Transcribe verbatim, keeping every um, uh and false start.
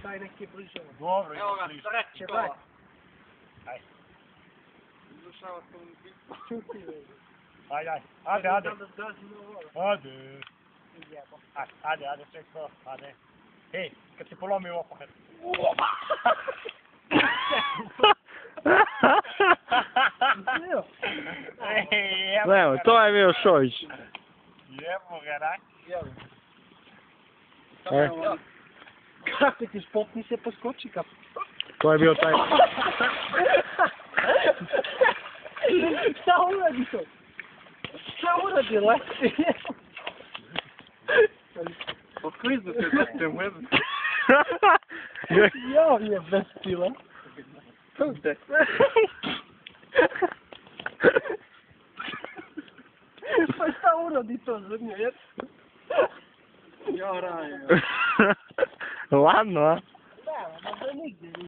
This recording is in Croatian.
Daj neki bliže. Dobro, Evo ga, bliže. sreći Daj. kola. Aj. Izvršava s ovom pisu. Čuti, već. Ajde, ajde, ajde, ajde. Da zgazi na ovo. Ajde. Jebo. Ajde, ajde, ajde, ček to, ajde. Hej, kad si polomi ovo pahet. Evo, to je bio Šojić. Jebo ga, daj. E, Kako ti spopni se poskoči kap? to je bio taj... Šta uradi to? Šta uradi, leti? Pokliznu se da ste mu jedno. Jo, je bez stila. Ovdje. Pa šta uradi to za nje, jet? Ja rajem. Ladno, a? Da, da nigdje